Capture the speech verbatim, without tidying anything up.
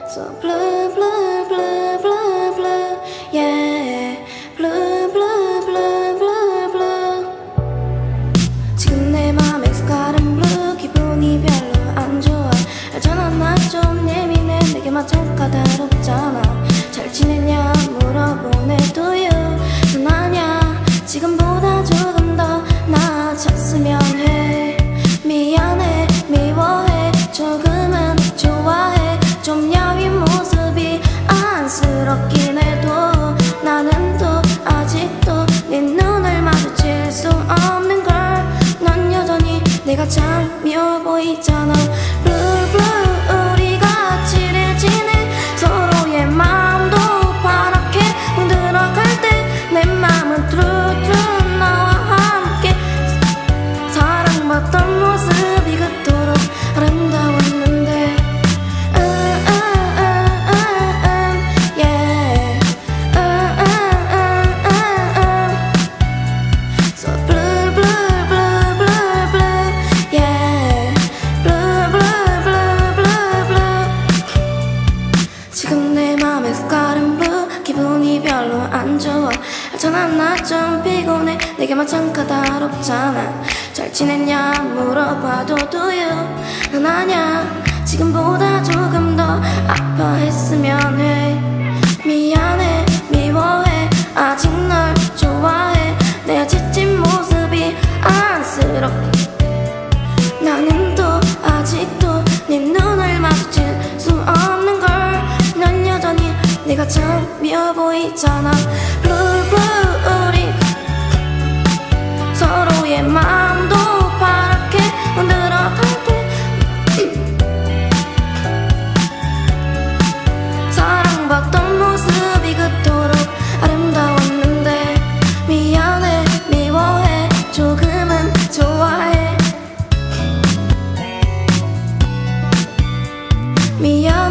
So blue, blue, blue, blue, blue, yeah. Blue, blue, blue, blue, blue. 지금 내 맘에 색깔은 blue. 기분이 별로 안 좋아. 알잖아 나 좀 예민해. 내게만 참 까다롭잖아. 잘 지냈냐 물어보네 do you. 넌 아냐 지금보다 조금 더 나아졌으면 해. 미안해 미워해 조금은 좋아해. 좀 야윈 모습이 안쓰럽긴 해도 나는 또 아직도 네 눈을 마주칠 수 없는 걸. 넌 여전히 내가 참 미워 보이잖아. Blue blue 우리가 칠해지네. 서로의 마음도 파랗게 물들어갈 때 내 맘은 true true 너와 함께 사랑받던 모습이 그토록 아름다웠는데 uh, uh, uh, uh, uh, yeah. uh, uh, uh, uh, uh. So blue blue blue blue blue yeah. blue blue blue blue blue. 지금 내 맘의 색깔은 blue. 기분이 별로 안 좋아. 알잖아 나 좀 피곤해. 내게만 참 까다롭잖아. 잘 지냈냐 물어봐도 do you. 넌 아냐 지금보다 조금 더 아파했으면 해. 미안해 미워해 아직 널 좋아해. 내 지친 모습이 안쓰럽게 나는 또 아직도 네 눈을 마주칠 수 없는 걸. 넌 여전히 내가 참 미워 보이잖아. Blue blue 우리 서로의 마음도 파랗게 흔들어갈 때 사랑받던 모습이 그토록 아름다웠는데 미안해 미워해 조금은 좋아해. 미안